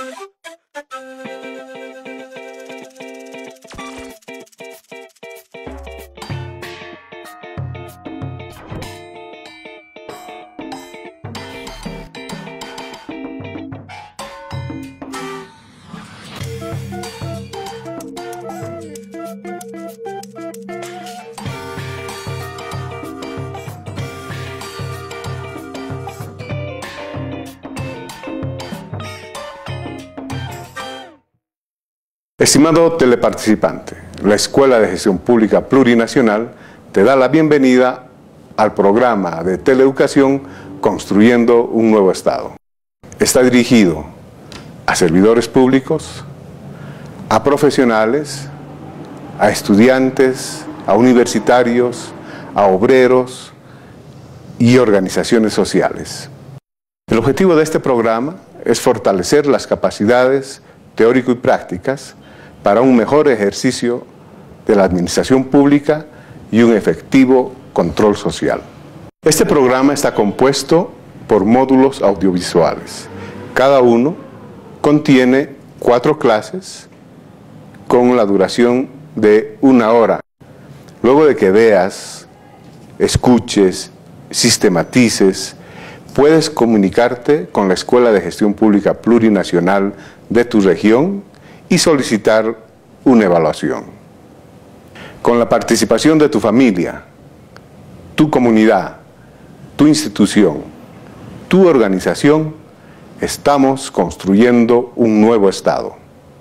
Estimado teleparticipante, la Escuela de Gestión Pública Plurinacional te da la bienvenida al programa de teleeducación Construyendo un Nuevo Estado. Está dirigido a servidores públicos, a profesionales, a estudiantes, a universitarios, a obreros y organizaciones sociales. El objetivo de este programa es fortalecer las capacidades teórico y prácticas para un mejor ejercicio de la administración pública y un efectivo control social. Este programa está compuesto por módulos audiovisuales. Cada uno contiene 4 clases con la duración de 1 hora. Luego de que veas, escuches, sistematices, puedes comunicarte con la Escuela de Gestión Pública Plurinacional de tu región y solicitar una evaluación. Con la participación de tu familia, tu comunidad, tu institución, tu organización, estamos construyendo un nuevo Estado.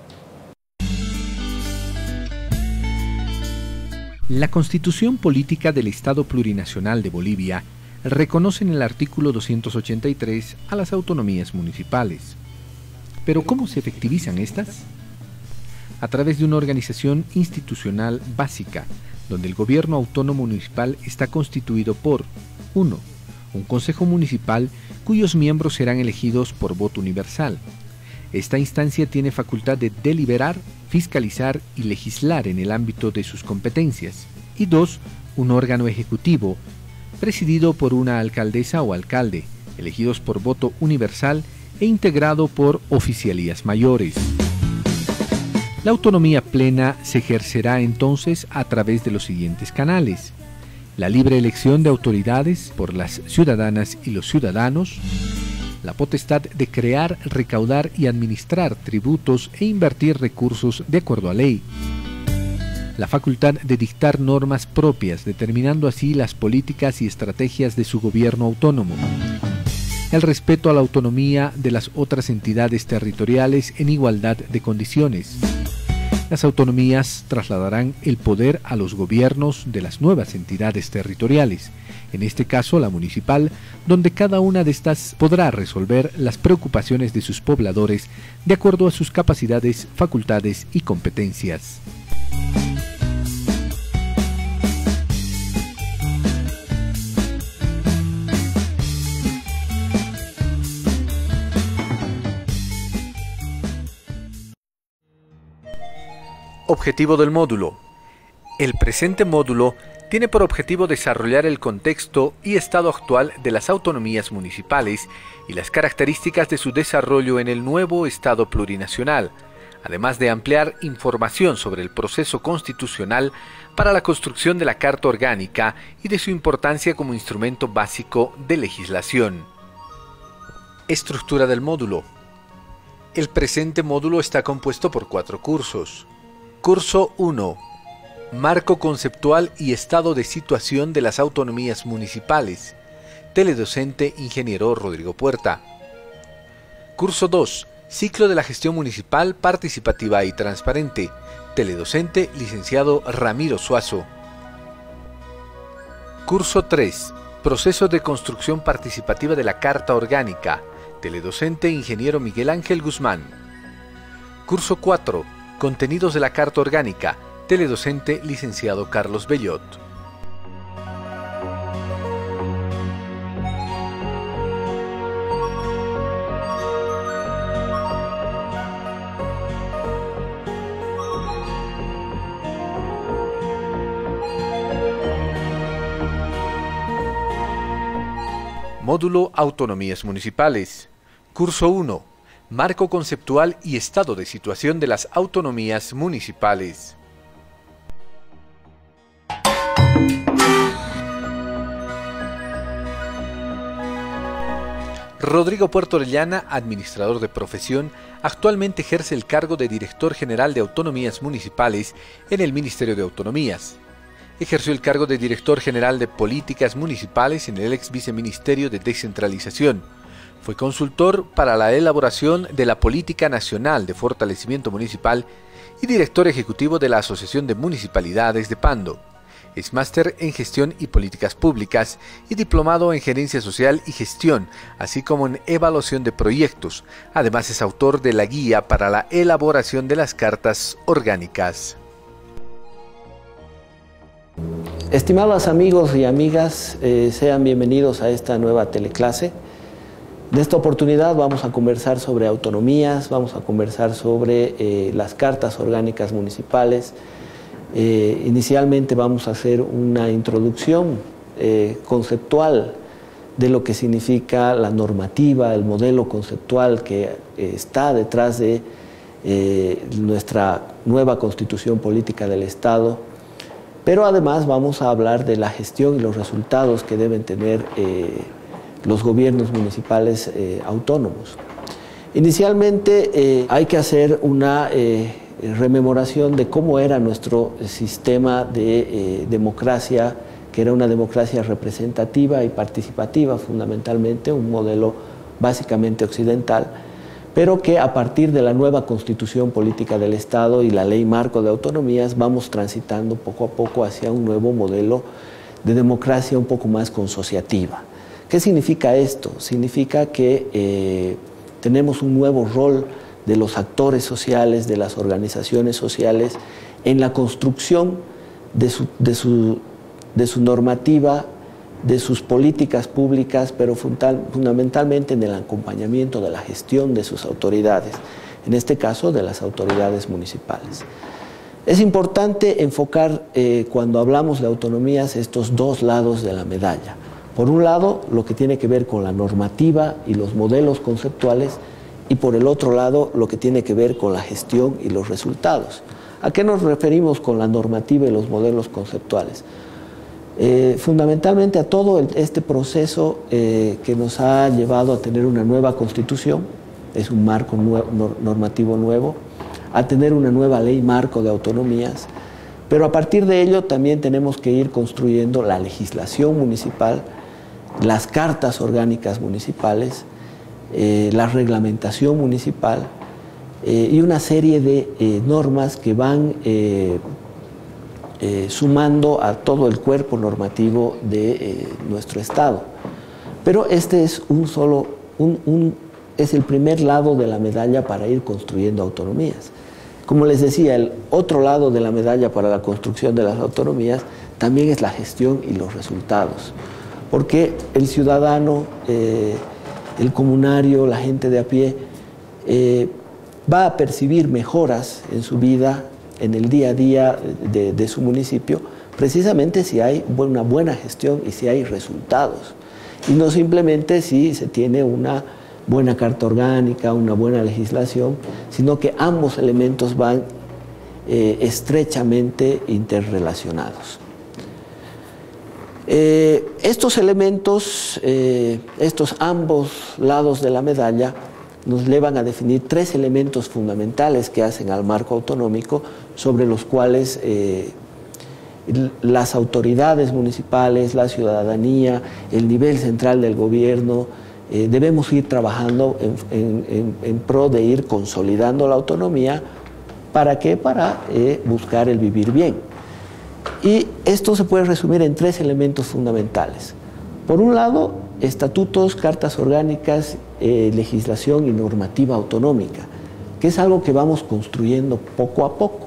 La Constitución Política del Estado Plurinacional de Bolivia reconoce en el artículo 283 a las autonomías municipales. ¿Pero cómo se efectivizan estas? A través de una organización institucional básica, donde el gobierno autónomo municipal está constituido por 1. Un consejo municipal cuyos miembros serán elegidos por voto universal. Esta instancia tiene facultad de deliberar, fiscalizar y legislar en el ámbito de sus competencias. Y 2. Un órgano ejecutivo, presidido por una alcaldesa o alcalde, elegidos por voto universal e integrado por oficialías mayores. La autonomía plena se ejercerá entonces a través de los siguientes canales: la libre elección de autoridades por las ciudadanas y los ciudadanos, la potestad de crear, recaudar y administrar tributos e invertir recursos de acuerdo a ley, la facultad de dictar normas propias, determinando así las políticas y estrategias de su gobierno autónomo, el respeto a la autonomía de las otras entidades territoriales en igualdad de condiciones. Las autonomías trasladarán el poder a los gobiernos de las nuevas entidades territoriales, en este caso la municipal, donde cada una de estas podrá resolver las preocupaciones de sus pobladores de acuerdo a sus capacidades, facultades y competencias. Objetivo del módulo. El presente módulo tiene por objetivo desarrollar el contexto y estado actual de las autonomías municipales y las características de su desarrollo en el nuevo Estado plurinacional, además de ampliar información sobre el proceso constitucional para la construcción de la Carta Orgánica y de su importancia como instrumento básico de legislación. Estructura del módulo. El presente módulo está compuesto por 4 cursos. Curso 1. Marco conceptual y estado de situación de las autonomías municipales. Teledocente Ingeniero Rodrigo Puerta. Curso 2. Ciclo de la gestión municipal participativa y transparente. Teledocente Licenciado Ramiro Suazo. Curso 3. Proceso de construcción participativa de la Carta Orgánica. Teledocente Ingeniero Miguel Ángel Guzmán. Curso 4. Contenidos de la Carta Orgánica. Teledocente Licenciado Carlos Bellot. Módulo Autonomías Municipales. Curso 1. Marco conceptual y estado de situación de las autonomías municipales. Rodrigo Puerto Orellana, administrador de profesión, actualmente ejerce el cargo de Director General de Autonomías Municipales en el Ministerio de Autonomías. Ejerció el cargo de Director General de Políticas Municipales en el ex Viceministerio de Descentralización. Fue consultor para la elaboración de la Política Nacional de Fortalecimiento Municipal y director ejecutivo de la Asociación de Municipalidades de Pando. Es máster en Gestión y Políticas Públicas y diplomado en Gerencia Social y Gestión, así como en Evaluación de Proyectos. Además es autor de la Guía para la elaboración de las Cartas Orgánicas. Estimados amigos y amigas, sean bienvenidos a esta nueva teleclase. En esta oportunidad vamos a conversar sobre autonomías, vamos a conversar sobre las cartas orgánicas municipales. Inicialmente vamos a hacer una introducción conceptual de lo que significa la normativa, el modelo conceptual que está detrás de nuestra nueva Constitución Política del Estado, pero además vamos a hablar de la gestión y los resultados que deben tener los gobiernos municipales autónomos. Inicialmente hay que hacer una rememoración de cómo era nuestro sistema de democracia, que era una democracia representativa y participativa, fundamentalmente, un modelo básicamente occidental, pero que a partir de la nueva Constitución Política del Estado y la Ley Marco de Autonomías vamos transitando poco a poco hacia un nuevo modelo de democracia un poco más consociativa. ¿Qué significa esto? Significa que tenemos un nuevo rol de los actores sociales, de las organizaciones sociales, en la construcción de su normativa, de sus políticas públicas, pero fundamentalmente en el acompañamiento de la gestión de sus autoridades, en este caso de las autoridades municipales. Es importante enfocar, cuando hablamos de autonomías, estos dos lados de la medalla. Por un lado, lo que tiene que ver con la normativa y los modelos conceptuales, y por el otro lado, lo que tiene que ver con la gestión y los resultados. ¿A qué nos referimos con la normativa y los modelos conceptuales? Fundamentalmente a todo este proceso que nos ha llevado a tener una nueva Constitución, es un marco normativo nuevo, a tener una nueva ley marco de autonomías, pero a partir de ello también tenemos que ir construyendo la legislación municipal, las cartas orgánicas municipales, la reglamentación municipal y una serie de normas que van sumando a todo el cuerpo normativo de nuestro Estado. Pero este es es el primer lado de la medalla para ir construyendo autonomías. Como les decía, el otro lado de la medalla para la construcción de las autonomías también es la gestión y los resultados, porque el ciudadano, el comunario, la gente de a pie, va a percibir mejoras en su vida, en el día a día de su municipio, precisamente si hay una buena gestión y si hay resultados. Y no simplemente si se tiene una buena carta orgánica, una buena legislación, sino que ambos elementos van estrechamente interrelacionados. Estos elementos, estos ambos lados de la medalla, nos llevan a definir tres elementos fundamentales que hacen al marco autonómico, sobre los cuales las autoridades municipales, la ciudadanía, el nivel central del gobierno, debemos ir trabajando en pro de ir consolidando la autonomía. ¿Para qué? Para buscar el vivir bien. Y esto se puede resumir en tres elementos fundamentales. Por un lado, estatutos, cartas orgánicas, legislación y normativa autonómica, que es algo que vamos construyendo poco a poco.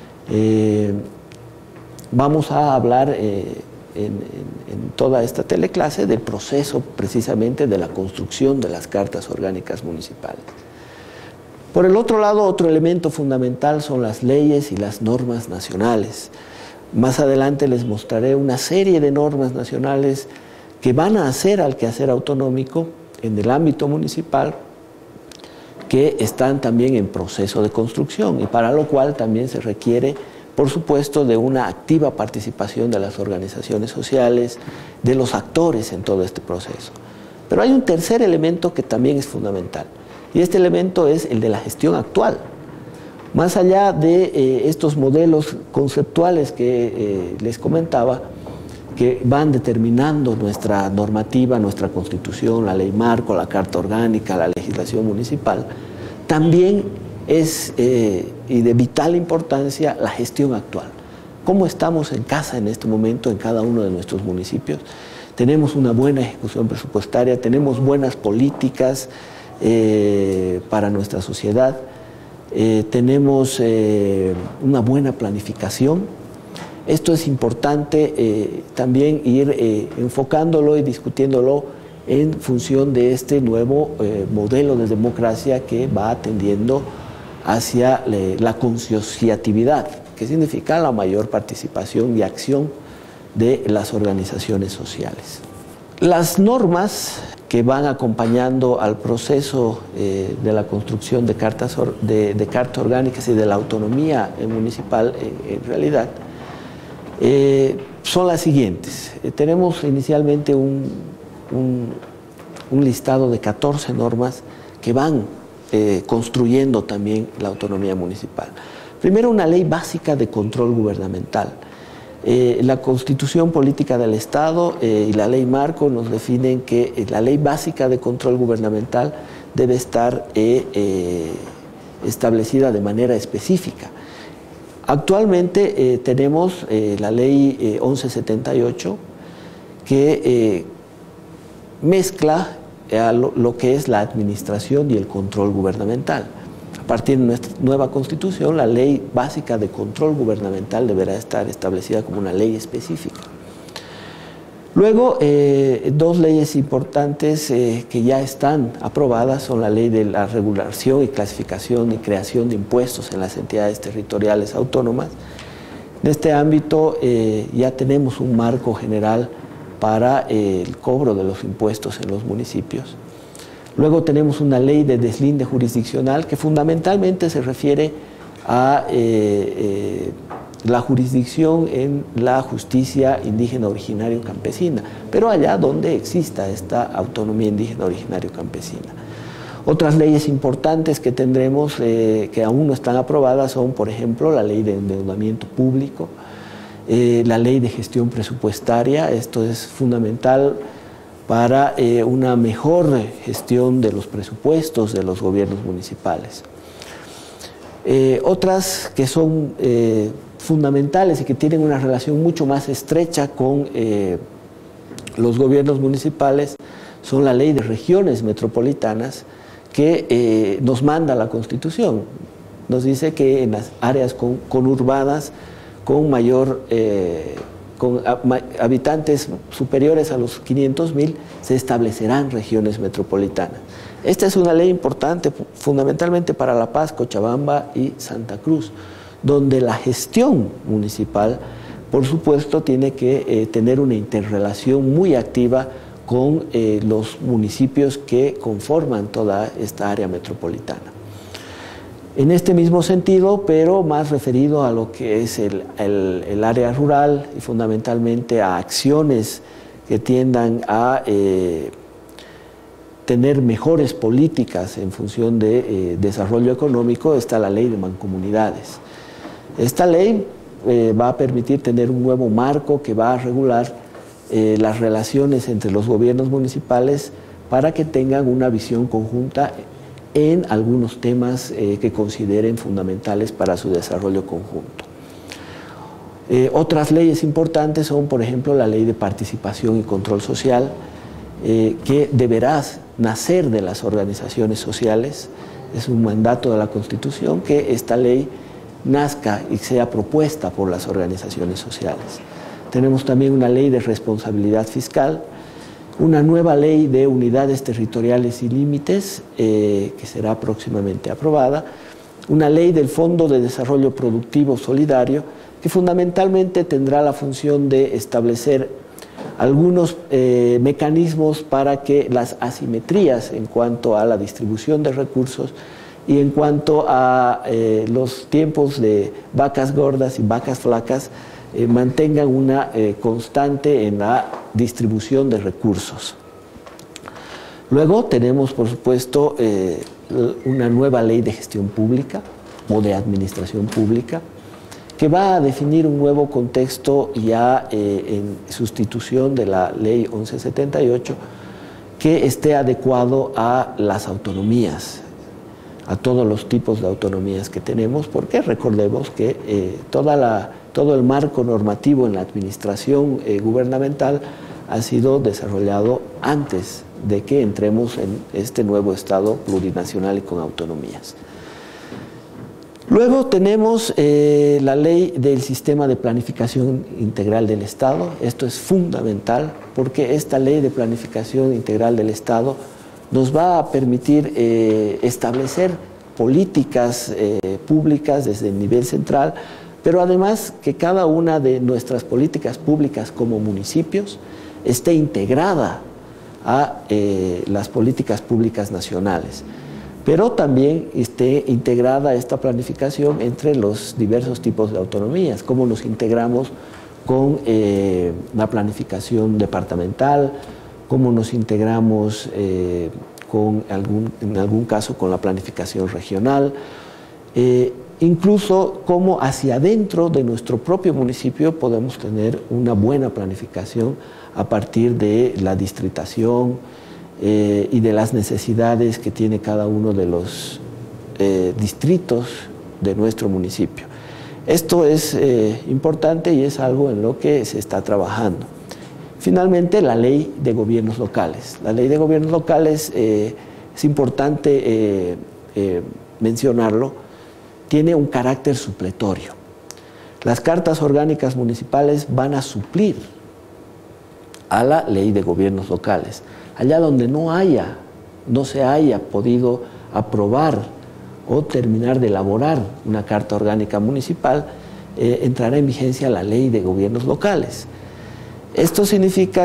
Vamos a hablar en toda esta teleclase del proceso precisamente de la construcción de las cartas orgánicas municipales. Por el otro lado, otro elemento fundamental son las leyes y las normas nacionales. Más adelante les mostraré una serie de normas nacionales que van a hacer al quehacer autonómico en el ámbito municipal, que están también en proceso de construcción y para lo cual también se requiere, por supuesto, de una activa participación de las organizaciones sociales, de los actores en todo este proceso. Pero hay un tercer elemento que también es fundamental, y este elemento es el de la gestión actual. Más allá de estos modelos conceptuales que les comentaba, que van determinando nuestra normativa, nuestra Constitución, la ley marco, la Carta Orgánica, la legislación municipal, también es y de vital importancia la gestión actual. ¿Cómo estamos en casa en este momento en cada uno de nuestros municipios? Tenemos una buena ejecución presupuestaria, tenemos buenas políticas para nuestra sociedad, tenemos una buena planificación. Esto es importante también ir enfocándolo y discutiéndolo en función de este nuevo modelo de democracia que va atendiendo hacia la concienciatividad, que significa la mayor participación y acción de las organizaciones sociales. Las normas que van acompañando al proceso de la construcción de cartas orgánicas y de la autonomía municipal en realidad son las siguientes. Tenemos inicialmente un listado de 14 normas que van construyendo también la autonomía municipal. Primero, una ley básica de control gubernamental. La Constitución Política del Estado y la ley marco nos definen que la ley básica de control gubernamental debe estar establecida de manera específica. Actualmente tenemos la ley 1178 que mezcla lo que es la administración y el control gubernamental. A partir de nuestra nueva Constitución, la ley básica de control gubernamental deberá estar establecida como una ley específica. Luego, dos leyes importantes que ya están aprobadas son la ley de la regulación y clasificación y creación de impuestos en las entidades territoriales autónomas. En este ámbito ya tenemos un marco general para el cobro de los impuestos en los municipios. Luego tenemos una ley de deslinde jurisdiccional que fundamentalmente se refiere a la jurisdicción en la justicia indígena originario campesina, pero allá donde exista esta autonomía indígena originario campesina. Otras leyes importantes que tendremos que aún no están aprobadas son, por ejemplo, la ley de endeudamiento público, la ley de gestión presupuestaria. Esto es fundamental para una mejor gestión de los presupuestos de los gobiernos municipales. Otras que son fundamentales y que tienen una relación mucho más estrecha con los gobiernos municipales son la ley de regiones metropolitanas que nos manda la Constitución. Nos dice que en las áreas conurbadas con habitantes superiores a los 500.000 se establecerán regiones metropolitanas. Esta es una ley importante fundamentalmente para La Paz, Cochabamba y Santa Cruz, donde la gestión municipal, por supuesto, tiene que tener una interrelación muy activa con los municipios que conforman toda esta área metropolitana. En este mismo sentido, pero más referido a lo que es el área rural y fundamentalmente a acciones que tiendan a tener mejores políticas en función de desarrollo económico, está la ley de mancomunidades. Esta ley va a permitir tener un nuevo marco que va a regular las relaciones entre los gobiernos municipales para que tengan una visión conjunta en algunos temas que consideren fundamentales para su desarrollo conjunto. Otras leyes importantes son, por ejemplo, la ley de participación y control social, que deberá nacer de las organizaciones sociales. Es un mandato de la Constitución que esta ley nazca y sea propuesta por las organizaciones sociales. Tenemos también una ley de responsabilidad fiscal, una nueva ley de unidades territoriales y límites que será próximamente aprobada, una ley del Fondo de Desarrollo Productivo Solidario que fundamentalmente tendrá la función de establecer algunos mecanismos para que las asimetrías en cuanto a la distribución de recursos y en cuanto a los tiempos de vacas gordas y vacas flacas, mantengan una constante en la distribución de recursos. Luego tenemos, por supuesto, una nueva ley de gestión pública o de administración pública, que va a definir un nuevo contexto ya en sustitución de la ley 1178, que esté adecuado a las autonomías, a todos los tipos de autonomías que tenemos, porque recordemos que todo el marco normativo en la administración gubernamental ha sido desarrollado antes de que entremos en este nuevo Estado plurinacional y con autonomías. Luego tenemos la ley del sistema de planificación integral del Estado. Esto es fundamental porque esta ley de planificación integral del Estado nos va a permitir establecer políticas públicas desde el nivel central, pero además que cada una de nuestras políticas públicas como municipios esté integrada a las políticas públicas nacionales, pero también esté integrada esta planificación entre los diversos tipos de autonomías, cómo nos integramos con la planificación departamental, cómo nos integramos en algún caso con la planificación regional, incluso cómo hacia adentro de nuestro propio municipio podemos tener una buena planificación a partir de la distritación y de las necesidades que tiene cada uno de los distritos de nuestro municipio. Esto es importante y es algo en lo que se está trabajando. Finalmente, la ley de gobiernos locales. La ley de gobiernos locales, es importante mencionarlo, tiene un carácter supletorio. Las cartas orgánicas municipales van a suplir a la ley de gobiernos locales. Allá donde no se haya podido aprobar o terminar de elaborar una carta orgánica municipal, entrará en vigencia la ley de gobiernos locales. Esto significa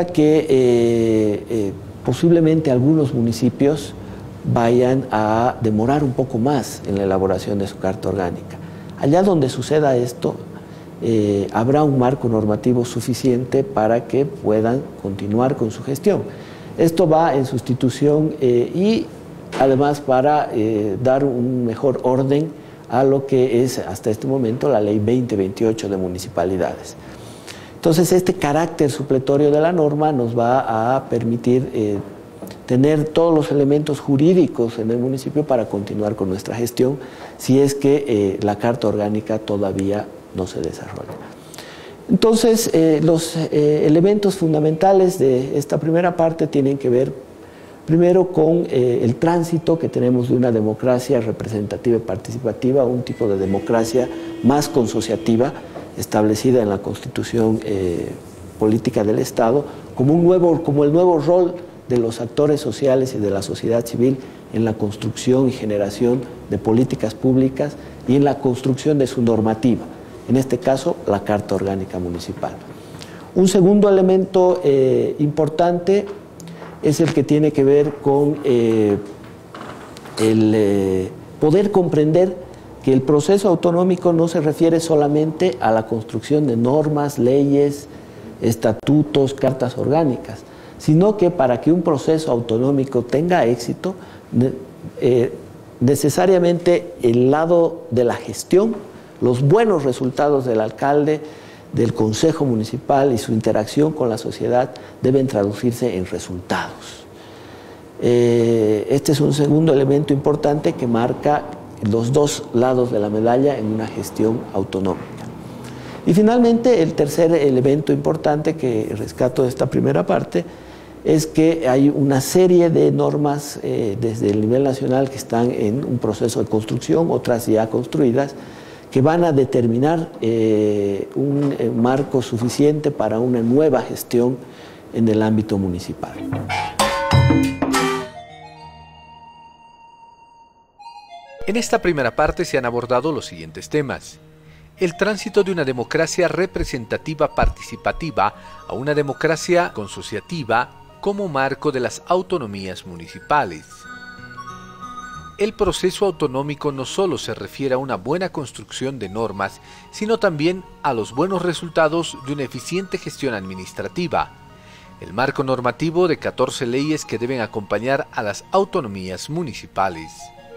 que posiblemente algunos municipios vayan a demorar un poco más en la elaboración de su carta orgánica. Allá donde suceda esto, habrá un marco normativo suficiente para que puedan continuar con su gestión. Esto va en sustitución y además para dar un mejor orden a lo que es hasta este momento la ley 2028 de municipalidades. Entonces, este carácter supletorio de la norma nos va a permitir tener todos los elementos jurídicos en el municipio para continuar con nuestra gestión, si es que la carta orgánica todavía no se desarrolla. Entonces, los elementos fundamentales de esta primera parte tienen que ver primero con el tránsito que tenemos de una democracia representativa y participativa a un tipo de democracia más consociativa, establecida en la Constitución Política del Estado, como el nuevo rol de los actores sociales y de la sociedad civil en la construcción y generación de políticas públicas y en la construcción de su normativa, en este caso la Carta Orgánica Municipal. Un segundo elemento importante es el que tiene que ver con poder comprender que el proceso autonómico no se refiere solamente a la construcción de normas, leyes, estatutos, cartas orgánicas, sino que para que un proceso autonómico tenga éxito, necesariamente el lado de la gestión, los buenos resultados del alcalde, del consejo municipal y su interacción con la sociedad deben traducirse en resultados. Este es un segundo elemento importante que marca los dos lados de la medalla en una gestión autonómica. Y finalmente, el tercer elemento importante que rescato de esta primera parte es que hay una serie de normas desde el nivel nacional que están en un proceso de construcción, otras ya construidas, que van a determinar un marco suficiente para una nueva gestión en el ámbito municipal. En esta primera parte se han abordado los siguientes temas: el tránsito de una democracia representativa participativa a una democracia consociativa como marco de las autonomías municipales. El proceso autonómico no solo se refiere a una buena construcción de normas, sino también a los buenos resultados de una eficiente gestión administrativa. El marco normativo de 14 leyes que deben acompañar a las autonomías municipales.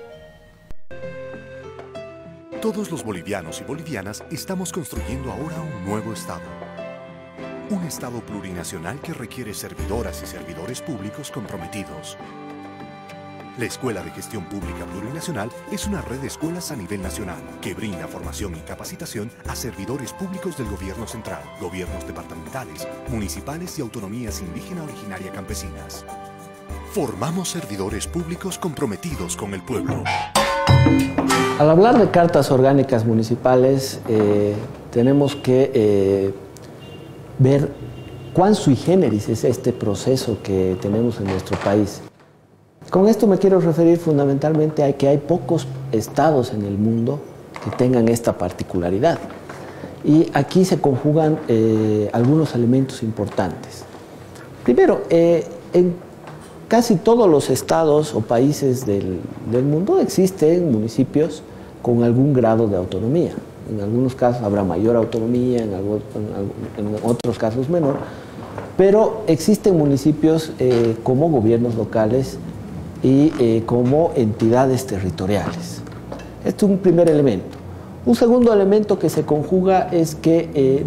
Todos los bolivianos y bolivianas estamos construyendo ahora un nuevo Estado. Un Estado plurinacional que requiere servidoras y servidores públicos comprometidos. La Escuela de Gestión Pública Plurinacional es una red de escuelas a nivel nacional que brinda formación y capacitación a servidores públicos del gobierno central, gobiernos departamentales, municipales y autonomías indígena originaria campesinas. Formamos servidores públicos comprometidos con el pueblo. Al hablar de cartas orgánicas municipales, tenemos que ver cuán sui generis es este proceso que tenemos en nuestro país. Con esto me quiero referir fundamentalmente a que hay pocos estados en el mundo que tengan esta particularidad. Y aquí se conjugan algunos elementos importantes. Primero, en casi todos los estados o países del mundo existen municipios con algún grado de autonomía. En algunos casos habrá mayor autonomía, en otros casos menor, pero existen municipios como gobiernos locales y como entidades territoriales. Este es un primer elemento. Un segundo elemento que se conjuga es que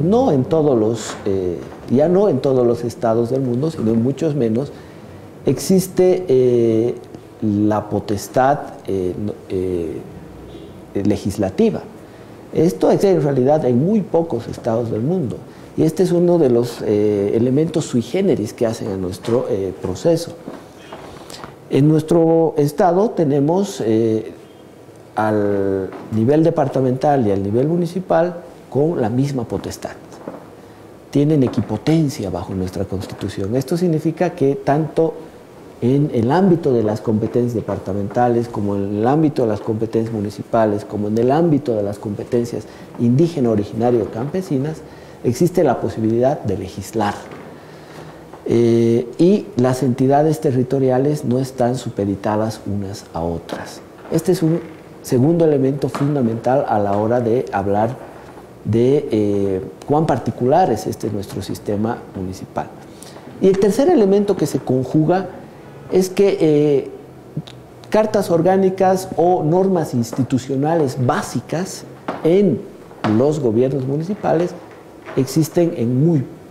ya no en todos los estados del mundo, sino en muchos menos, existe la potestad legislativa. Esto es en realidad en muy pocos estados del mundo. Y este es uno de los elementos sui generis que hacen a nuestro proceso. En nuestro estado tenemos al nivel departamental y al nivel municipal con la misma potestad. Tienen equipotencia bajo nuestra Constitución. Esto significa que tanto en el ámbito de las competencias departamentales, como en el ámbito de las competencias municipales, como en el ámbito de las competencias indígena, originario, campesinas, existe la posibilidad de legislar. Y las entidades territoriales no están supeditadas unas a otras. Este es un segundo elemento fundamental a la hora de hablar de cuán particular es nuestro sistema municipal. Y el tercer elemento que se conjuga es que cartas orgánicas o normas institucionales básicas en los gobiernos municipales existen en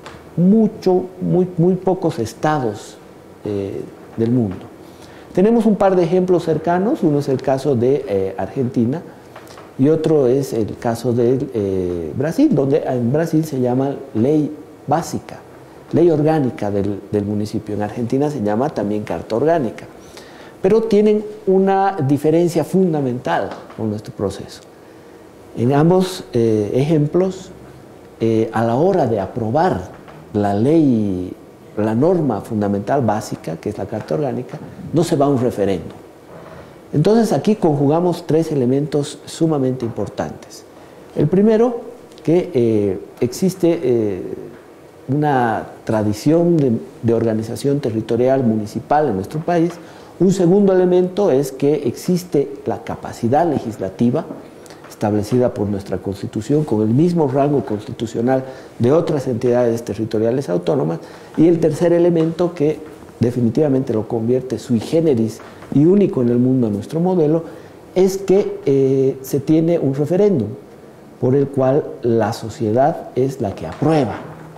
muy pocos estados del mundo. Tenemos un par de ejemplos cercanos. Uno es el caso de Argentina y otro es el caso de Brasil, donde en Brasil se llama ley básica, ley orgánica del municipio. En Argentina se llama también carta orgánica, pero tienen una diferencia fundamental con nuestro proceso. En ambos ejemplos, a la hora de aprobar la ley, la norma fundamental básica, que es la carta orgánica, no se va a un referéndum. Entonces aquí conjugamos tres elementos sumamente importantes. El primero, que existe una tradición de organización territorial municipal en nuestro país. Un segundo elemento es que existe la capacidad legislativa establecida por nuestra Constitución con el mismo rango constitucional de otras entidades territoriales autónomas. Y el tercer elemento, que definitivamente lo convierte sui generis y único en el mundo a nuestro modelo, es que se tiene un referéndum por el cual la sociedad es la que aprueba.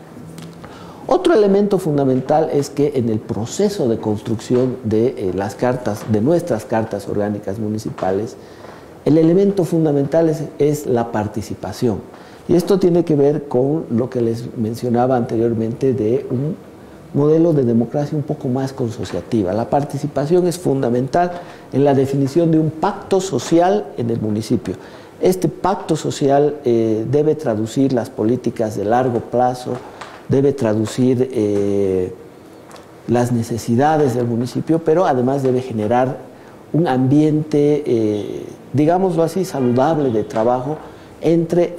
Otro elemento fundamental es que en el proceso de construcción de nuestras cartas orgánicas municipales, el elemento fundamental es la participación. Y esto tiene que ver con lo que les mencionaba anteriormente de un modelo de democracia un poco más consociativa. La participación es fundamental en la definición de un pacto social en el municipio. Este pacto social debe traducir las políticas de largo plazo, debe traducir las necesidades del municipio, pero además debe generar un ambiente, digámoslo así, saludable de trabajo entre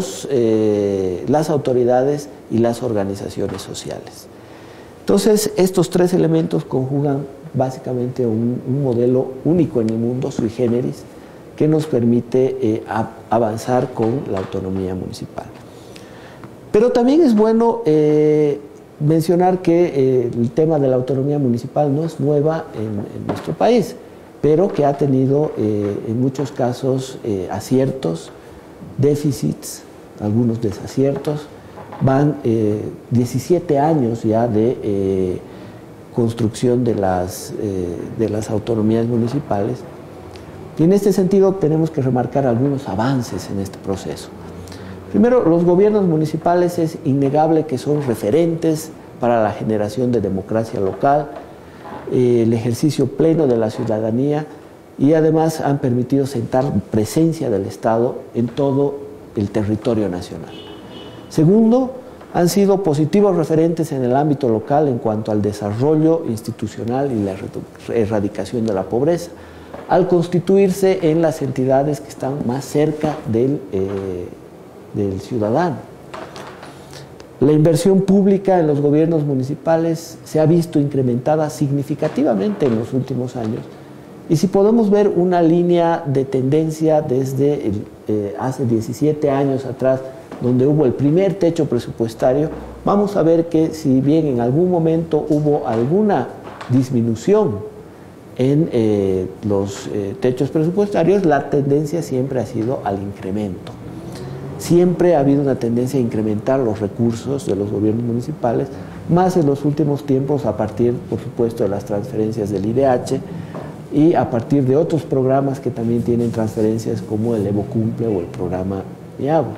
las autoridades y las organizaciones sociales. Entonces, estos tres elementos conjugan básicamente un modelo único en el mundo, sui generis, que nos permite avanzar con la autonomía municipal. Pero también es bueno mencionar que el tema de la autonomía municipal no es nueva en nuestro país, pero que ha tenido en muchos casos aciertos, déficits, algunos desaciertos. Van 17 años ya de construcción de las autonomías municipales. Y en este sentido tenemos que remarcar algunos avances en este proceso. Primero, los gobiernos municipales es innegable que son referentes para la generación de democracia local, el ejercicio pleno de la ciudadanía, y además han permitido sentar presencia del Estado en todo el territorio nacional. Segundo, han sido positivos referentes en el ámbito local en cuanto al desarrollo institucional y la erradicación de la pobreza, al constituirse en las entidades que están más cerca del ciudadano. La inversión pública en los gobiernos municipales se ha visto incrementada significativamente en los últimos años. Y si podemos ver una línea de tendencia desde hace 17 años atrás, donde hubo el primer techo presupuestario, vamos a ver que si bien en algún momento hubo alguna disminución en los techos presupuestarios, la tendencia siempre ha sido al incremento. Siempre ha habido una tendencia a incrementar los recursos de los gobiernos municipales, más en los últimos tiempos a partir, por supuesto, de las transferencias del IDH y a partir de otros programas que también tienen transferencias como el Evo Cumple o el programa MIAGO.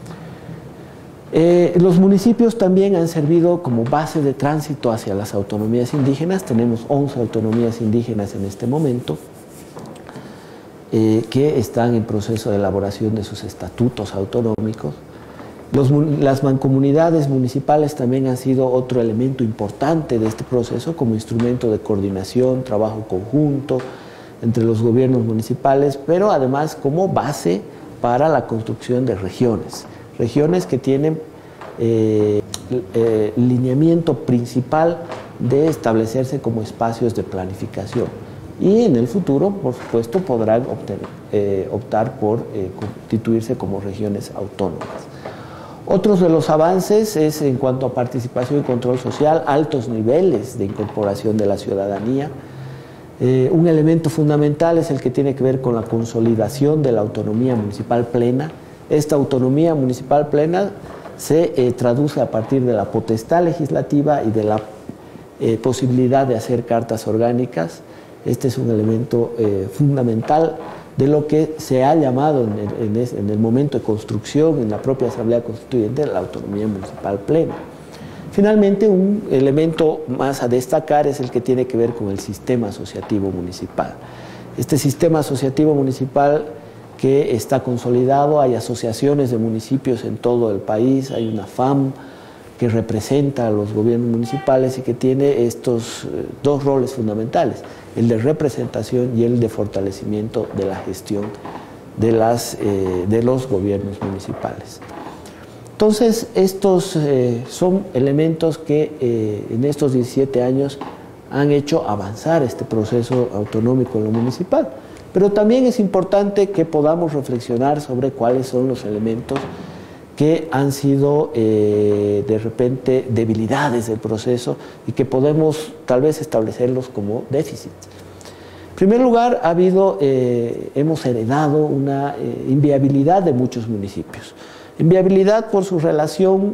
Los municipios también han servido como base de tránsito hacia las autonomías indígenas. Tenemos 11 autonomías indígenas en este momento que están en proceso de elaboración de sus estatutos autonómicos. Las mancomunidades municipales también han sido otro elemento importante de este proceso como instrumento de coordinación, trabajo conjunto entre los gobiernos municipales, pero además como base para la construcción de regiones. Regiones que tienen lineamiento principal de establecerse como espacios de planificación. Y en el futuro, por supuesto, podrán optar por constituirse como regiones autónomas. Otros de los avances es en cuanto a participación y control social, altos niveles de incorporación de la ciudadanía. Un elemento fundamental es el que tiene que ver con la consolidación de la autonomía municipal plena. Esta autonomía municipal plena se traduce a partir de la potestad legislativa y de la posibilidad de hacer cartas orgánicas. Este es un elemento fundamental de lo que se ha llamado en el momento de construcción, en la propia Asamblea Constituyente, la autonomía municipal plena. Finalmente, un elemento más a destacar es el que tiene que ver con el sistema asociativo municipal. Este sistema asociativo municipal que está consolidado, hay asociaciones de municipios en todo el país, hay una FAM que representa a los gobiernos municipales y que tiene estos dos roles fundamentales, el de representación y el de fortalecimiento de la gestión de los gobiernos municipales. Entonces, estos son elementos que en estos 17 años han hecho avanzar este proceso autonómico en lo municipal. Pero también es importante que podamos reflexionar sobre cuáles son los elementos que han sido de repente debilidades del proceso y que podemos tal vez establecerlos como déficits. En primer lugar, hemos heredado una inviabilidad de muchos municipios. Inviabilidad por su relación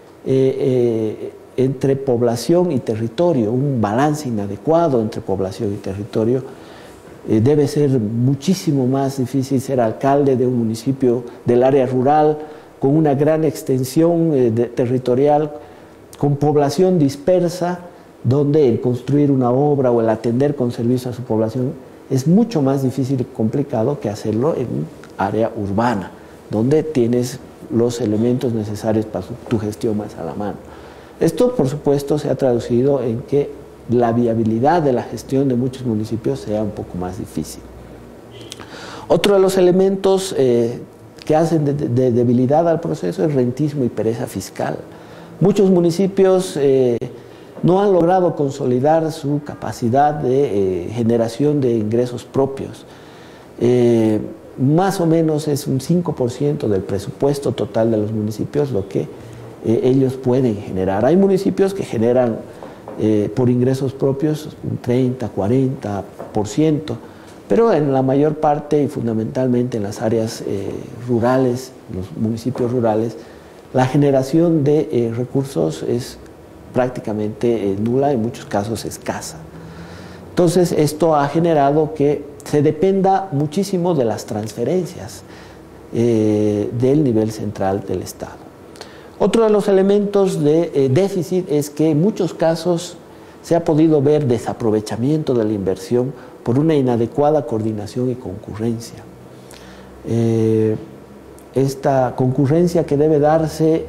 entre población y territorio, un balance inadecuado entre población y territorio. Debe ser muchísimo más difícil ser alcalde de un municipio del área rural con una gran extensión territorial, con población dispersa, donde el construir una obra o el atender con servicio a su población es mucho más difícil y complicado que hacerlo en un área urbana, donde tienes los elementos necesarios para tu gestión más a la mano. Esto, por supuesto, se ha traducido en que la viabilidad de la gestión de muchos municipios sea un poco más difícil. Otro de los elementos que hacen de debilidad al proceso es rentismo y pereza fiscal. Muchos municipios no han logrado consolidar su capacidad de generación de ingresos propios. Más o menos es un 5% del presupuesto total de los municipios lo que ellos pueden generar. Hay municipios que generan por ingresos propios un 30, 40%, pero en la mayor parte y fundamentalmente en las áreas rurales, los municipios rurales, la generación de recursos es prácticamente nula, en muchos casos escasa. Entonces esto ha generado que se dependa muchísimo de las transferencias del nivel central del Estado. Otro de los elementos de déficit es que en muchos casos se ha podido ver desaprovechamiento de la inversión por una inadecuada coordinación y concurrencia. Esta concurrencia que debe darse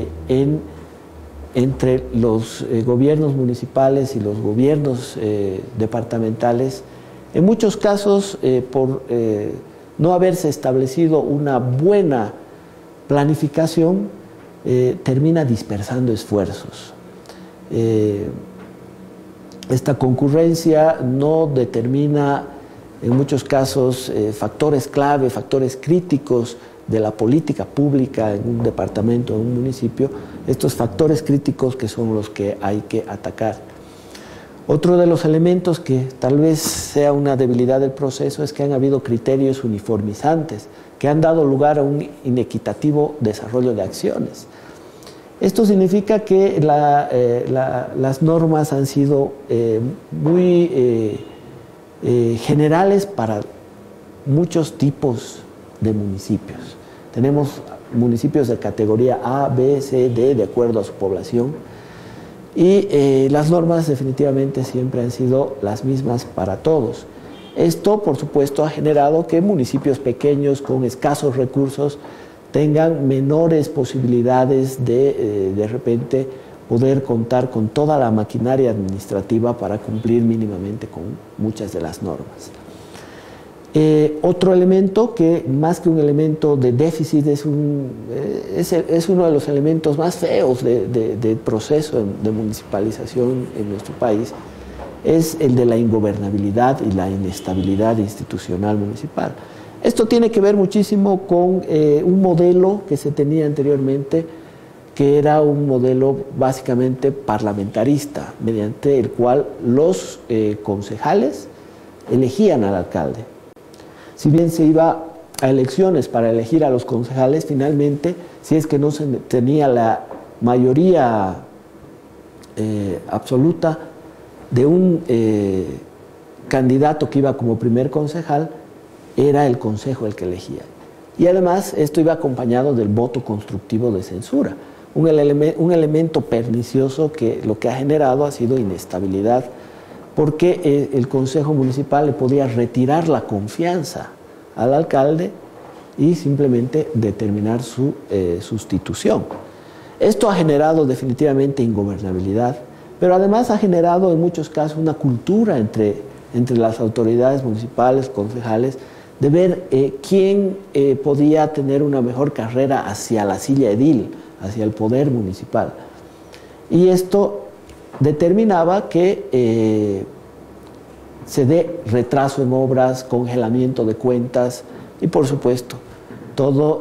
entre los gobiernos municipales y los gobiernos departamentales, en muchos casos por no haberse establecido una buena planificación, termina dispersando esfuerzos. Esta concurrencia no determina en muchos casos factores clave, factores críticos de la política pública en un departamento, en un municipio, estos factores críticos que son los que hay que atacar. Otro de los elementos que tal vez sea una debilidad del proceso es que han habido criterios uniformizantes que han dado lugar a un inequitativo desarrollo de acciones. Esto significa que las normas han sido muy generales para muchos tipos de municipios. Tenemos municipios de categoría A, B, C, D, de acuerdo a su población, y las normas definitivamente siempre han sido las mismas para todos. Esto, por supuesto, ha generado que municipios pequeños con escasos recursos tengan menores posibilidades de repente poder contar con toda la maquinaria administrativa para cumplir mínimamente con muchas de las normas. Otro elemento que más que un elemento de déficit es uno de los elementos más feos del proceso de municipalización en nuestro país, es el de la ingobernabilidad y la inestabilidad institucional municipal. Esto tiene que ver muchísimo con un modelo que se tenía anteriormente, que era un modelo básicamente parlamentarista, mediante el cual los concejales elegían al alcalde. Si bien se iba a elecciones para elegir a los concejales, finalmente, si es que no se tenía la mayoría absoluta de un candidato que iba como primer concejal, era el consejo el que elegía. Y además esto iba acompañado del voto constructivo de censura, un elemento pernicioso que lo que ha generado ha sido inestabilidad, porque el Consejo Municipal le podía retirar la confianza al alcalde y simplemente determinar su sustitución. Esto ha generado definitivamente ingobernabilidad, pero además ha generado en muchos casos una cultura entre las autoridades municipales, concejales, de ver quién podía tener una mejor carrera hacia la silla edil, hacia el poder municipal. Y esto determinaba que se dé retraso en obras, congelamiento de cuentas y, por supuesto, todas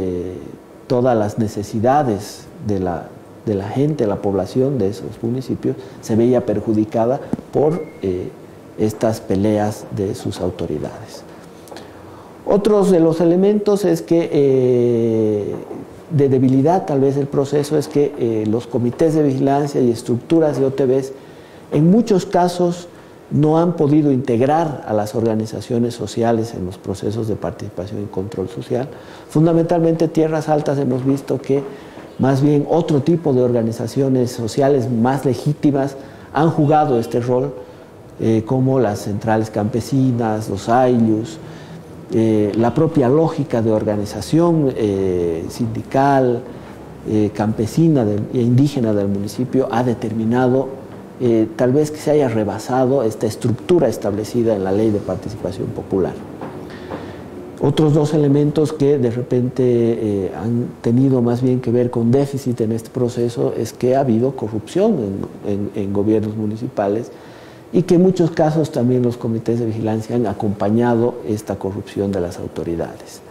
las necesidades de la gente, de la población de esos municipios se veía perjudicada por estas peleas de sus autoridades. Otros de los elementos es que de debilidad tal vez el proceso es que los comités de vigilancia y estructuras de OTBs en muchos casos no han podido integrar a las organizaciones sociales en los procesos de participación y control social. Fundamentalmente Tierras Altas hemos visto que más bien otro tipo de organizaciones sociales más legítimas han jugado este rol, como las centrales campesinas, los AILUS, la propia lógica de organización sindical, campesina e indígena del municipio ha determinado tal vez que se haya rebasado esta estructura establecida en la Ley de Participación Popular. Otros dos elementos que de repente han tenido más bien que ver con déficit en este proceso es que ha habido corrupción en gobiernos municipales y que en muchos casos también los comités de vigilancia han acompañado esta corrupción de las autoridades.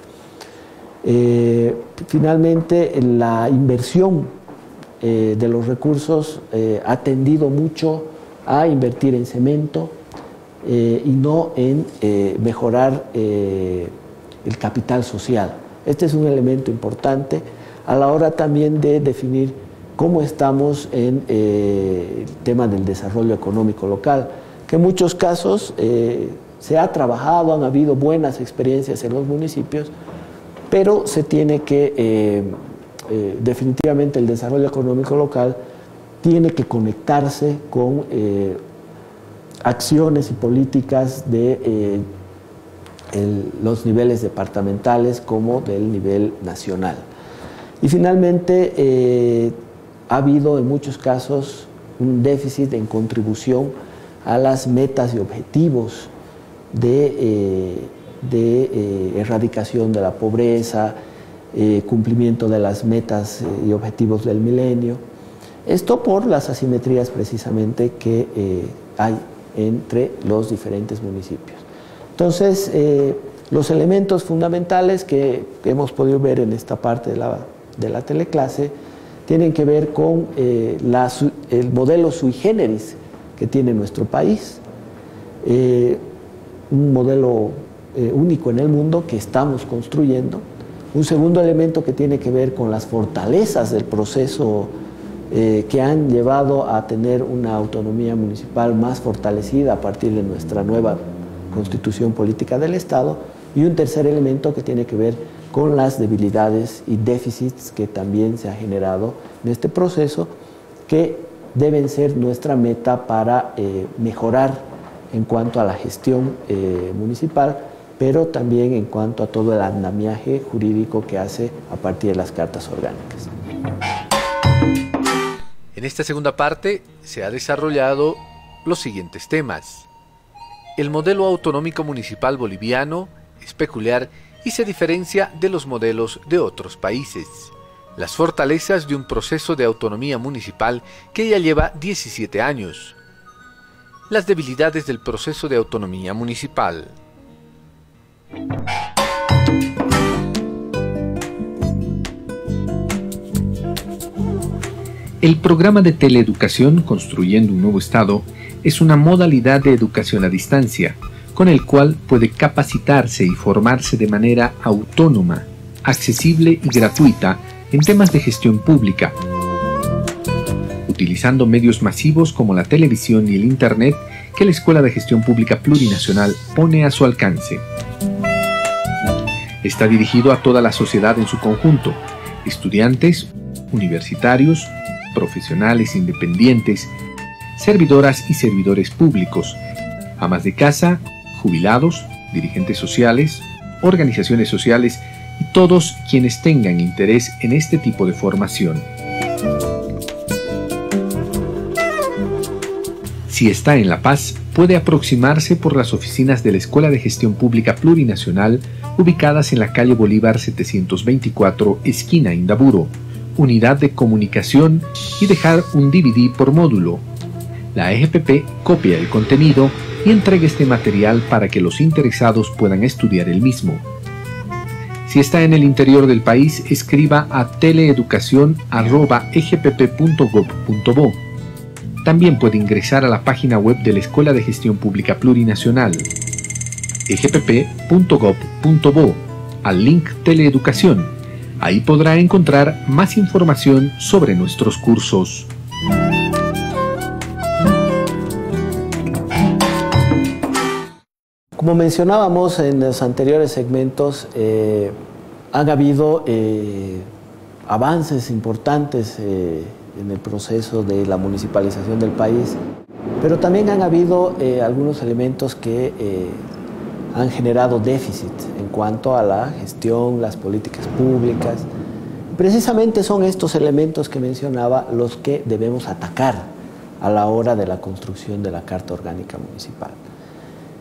Finalmente, la inversión de los recursos ha tendido mucho a invertir en cemento y no en mejorar el capital social. Este es un elemento importante a la hora también de definir cómo estamos en el tema del desarrollo económico local, que en muchos casos se ha trabajado, han habido buenas experiencias en los municipios, pero se tiene que, definitivamente el desarrollo económico local tiene que conectarse con acciones y políticas de los niveles departamentales como del nivel nacional. Y finalmente ha habido en muchos casos un déficit en contribución a las metas y objetivos de erradicación de la pobreza, cumplimiento de las metas y objetivos del milenio. Esto por las asimetrías precisamente que hay entre los diferentes municipios. Entonces, los elementos fundamentales que hemos podido ver en esta parte de la teleclase tienen que ver con el modelo sui generis que tiene nuestro país, un modelo único en el mundo que estamos construyendo. Un segundo elemento que tiene que ver con las fortalezas del proceso que han llevado a tener una autonomía municipal más fortalecida a partir de nuestra nueva Constitución Política del Estado, y un tercer elemento que tiene que ver con las debilidades y déficits que también se ha generado en este proceso, que deben ser nuestra meta para mejorar en cuanto a la gestión municipal, pero también en cuanto a todo el andamiaje jurídico que hace a partir de las cartas orgánicas. En esta segunda parte se ha desarrollado los siguientes temas. El modelo autonómico municipal boliviano es peculiar y se diferencia de los modelos de otros países. Las fortalezas de un proceso de autonomía municipal que ya lleva 17 años. Las debilidades del proceso de autonomía municipal. El programa de teleeducación Construyendo un Nuevo Estado es una modalidad de educación a distancia, con el cual puede capacitarse y formarse de manera autónoma, accesible y gratuita en temas de gestión pública, utilizando medios masivos como la televisión y el Internet que la Escuela de Gestión Pública Plurinacional pone a su alcance. Está dirigido a toda la sociedad en su conjunto, estudiantes, universitarios, profesionales independientes, servidoras y servidores públicos, amas de casa, jubilados, dirigentes sociales, organizaciones sociales y todos quienes tengan interés en este tipo de formación. Si está en La Paz, puede aproximarse por las oficinas de la Escuela de Gestión Pública Plurinacional, ubicadas en la calle Bolívar 724, esquina Indaburo, unidad de comunicación, y dejar un DVD por módulo. La EGPP copia el contenido y entrega este material para que los interesados puedan estudiar el mismo. Si está en el interior del país, escriba a teleeducacion@egpp.gov.bo. También puede ingresar a la página web de la Escuela de Gestión Pública Plurinacional, egpp.gov.bo, al link Teleeducación. Ahí podrá encontrar más información sobre nuestros cursos. Como mencionábamos en los anteriores segmentos, han habido avances importantes en el proceso de la municipalización del país, pero también han habido algunos elementos que han generado déficit en cuanto a la gestión, las políticas públicas. Precisamente son estos elementos que mencionaba los que debemos atacar a la hora de la construcción de la Carta Orgánica Municipal.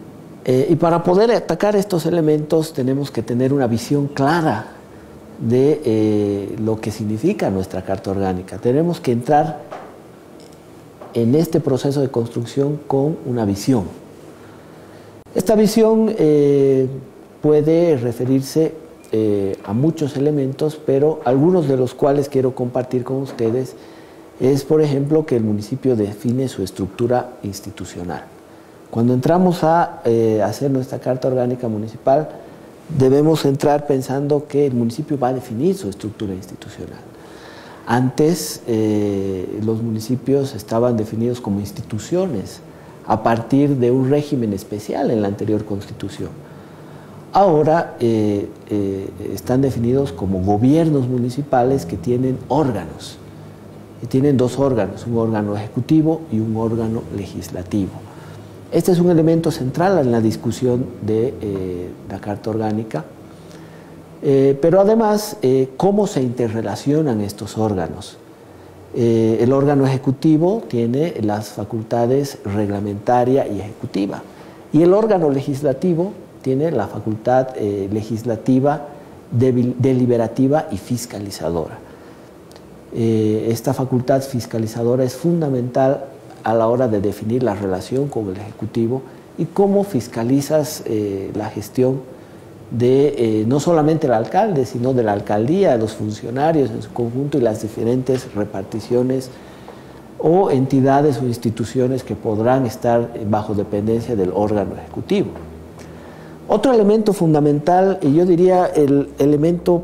Y para poder atacar estos elementos tenemos que tener una visión clara de lo que significa nuestra Carta Orgánica. Tenemos que entrar en este proceso de construcción con una visión. Esta visión puede referirse a muchos elementos, pero algunos de los cuales quiero compartir con ustedes es, por ejemplo, que el municipio define su estructura institucional. Cuando entramos a hacer nuestra Carta Orgánica Municipal, debemos entrar pensando que el municipio va a definir su estructura institucional. Antes, los municipios estaban definidos como instituciones a partir de un régimen especial en la anterior Constitución. Ahora están definidos como gobiernos municipales que tienen órganos. Y tienen dos órganos, un órgano ejecutivo y un órgano legislativo. Este es un elemento central en la discusión de la Carta Orgánica, pero además, ¿cómo se interrelacionan estos órganos? El órgano ejecutivo tiene las facultades reglamentaria y ejecutiva, y el órgano legislativo tiene la facultad legislativa, deliberativa y fiscalizadora. Esta facultad fiscalizadora es fundamental a la hora de definir la relación con el Ejecutivo y cómo fiscalizas la gestión de no solamente el alcalde, sino de la alcaldía, de los funcionarios en su conjunto y las diferentes reparticiones o entidades o instituciones que podrán estar bajo dependencia del órgano ejecutivo. Otro elemento fundamental, y yo diría el elemento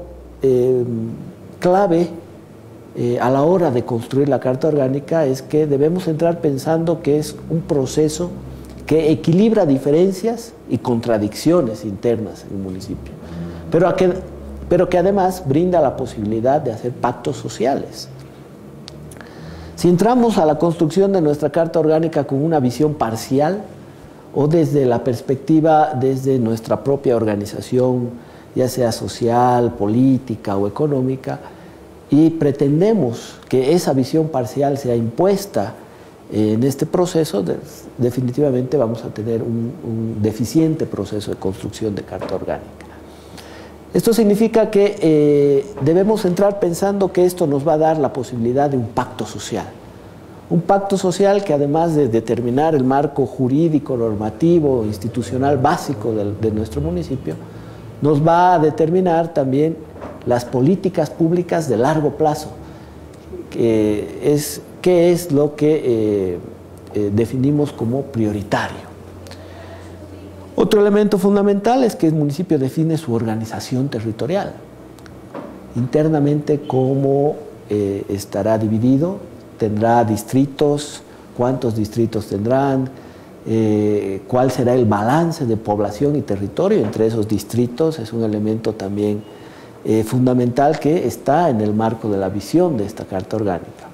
clave a la hora de construir la Carta Orgánica, es que debemos entrar pensando que es un proceso que equilibra diferencias y contradicciones internas en el municipio, pero que además brinda la posibilidad de hacer pactos sociales. Si entramos a la construcción de nuestra Carta Orgánica con una visión parcial o desde la perspectiva, desde nuestra propia organización, ya sea social, política o económica, y pretendemos que esa visión parcial sea impuesta en este proceso, definitivamente vamos a tener un deficiente proceso de construcción de Carta Orgánica. Esto significa que debemos entrar pensando que esto nos va a dar la posibilidad de un pacto social. Un pacto social que, además de determinar el marco jurídico, normativo, institucional básico de nuestro municipio, nos va a determinar también las políticas públicas de largo plazo, qué es lo que definimos como prioritario. Otro elemento fundamental es que el municipio define su organización territorial. Internamente, cómo estará dividido, tendrá distritos, cuántos distritos tendrán, cuál será el balance de población y territorio entre esos distritos, es un elemento también fundamental que está en el marco de la visión de esta Carta Orgánica.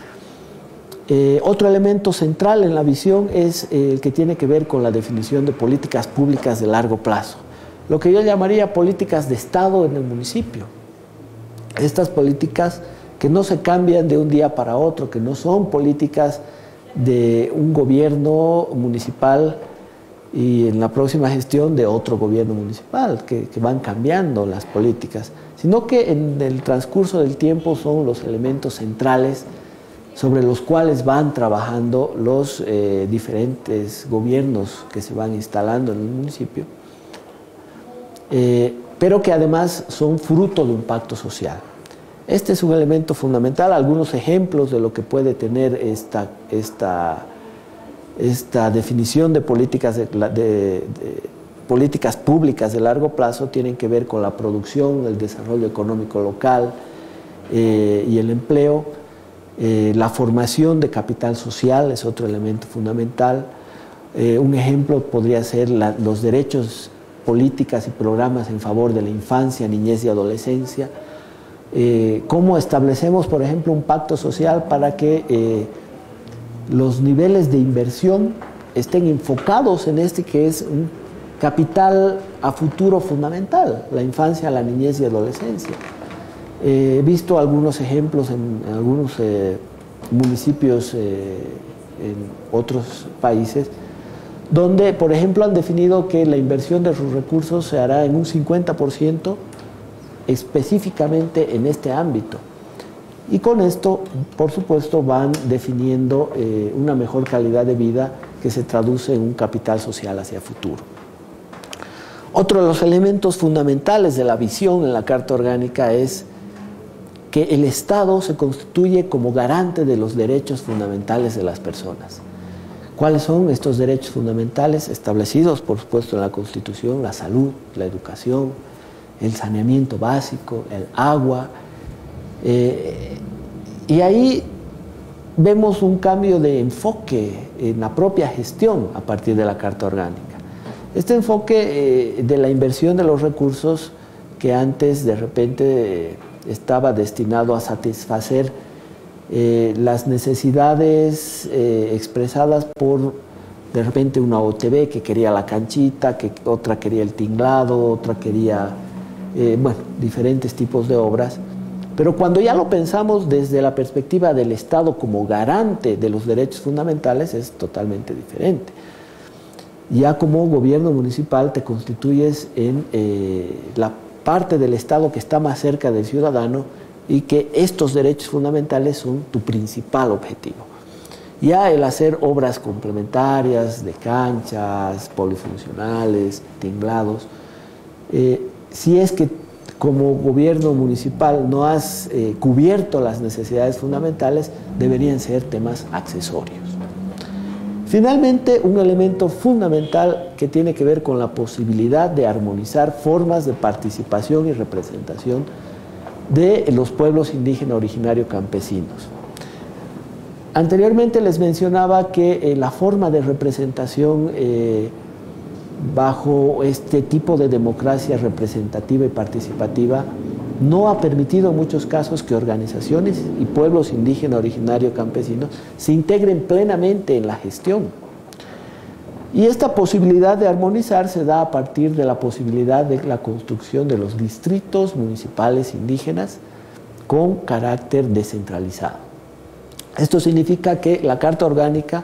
Otro elemento central en la visión es el que tiene que ver con la definición de políticas públicas de largo plazo, lo que yo llamaría políticas de Estado en el municipio. Estas políticas que no se cambian de un día para otro, que no son políticas de un gobierno municipal y en la próxima gestión de otro gobierno municipal, que van cambiando las políticas, sino que en el transcurso del tiempo son los elementos centrales sobre los cuales van trabajando los diferentes gobiernos que se van instalando en el municipio, pero que además son fruto de un pacto social. Este es un elemento fundamental. Algunos ejemplos de lo que puede tener esta definición de políticas, políticas públicas de largo plazo tienen que ver con la producción, el desarrollo económico local y el empleo. La formación de capital social es otro elemento fundamental. Un ejemplo podría ser los derechos, políticas y programas en favor de la infancia, niñez y adolescencia. Cómo establecemos, por ejemplo, un pacto social para que los niveles de inversión estén enfocados en este que es un capital a futuro fundamental, la infancia, la niñez y adolescencia. He visto algunos ejemplos en algunos municipios en otros países donde, por ejemplo, han definido que la inversión de sus recursos se hará en un 50% específicamente en este ámbito. Y con esto, por supuesto, van definiendo una mejor calidad de vida que se traduce en un capital social hacia futuro. Otro de los elementos fundamentales de la visión en la Carta Orgánica es que el Estado se constituye como garante de los derechos fundamentales de las personas. ¿Cuáles son estos derechos fundamentales establecidos, por supuesto, en la Constitución? La salud, la educación, el saneamiento básico, el agua. Y ahí vemos un cambio de enfoque en la propia gestión a partir de la Carta Orgánica. Este enfoque de la inversión de los recursos que antes de repente estaba destinado a satisfacer las necesidades expresadas por de repente una OTB que quería la canchita, que otra quería el tinglado, otra quería bueno, diferentes tipos de obras. Pero cuando ya lo pensamos desde la perspectiva del Estado como garante de los derechos fundamentales es totalmente diferente. Ya como gobierno municipal te constituyes en la parte del Estado que está más cerca del ciudadano y que estos derechos fundamentales son tu principal objetivo. Ya el hacer obras complementarias de canchas, polifuncionales, tinglados, si es que como gobierno municipal no has cubierto las necesidades fundamentales, deberían ser temas accesorios. Finalmente, un elemento fundamental que tiene que ver con la posibilidad de armonizar formas de participación y representación de los pueblos indígenas originarios campesinos. Anteriormente les mencionaba que la forma de representación bajo este tipo de democracia representativa y participativa no ha permitido en muchos casos que organizaciones y pueblos indígenas originarios campesinos se integren plenamente en la gestión. Y esta posibilidad de armonizar se da a partir de la posibilidad de la construcción de los distritos municipales indígenas con carácter descentralizado. Esto significa que la Carta Orgánica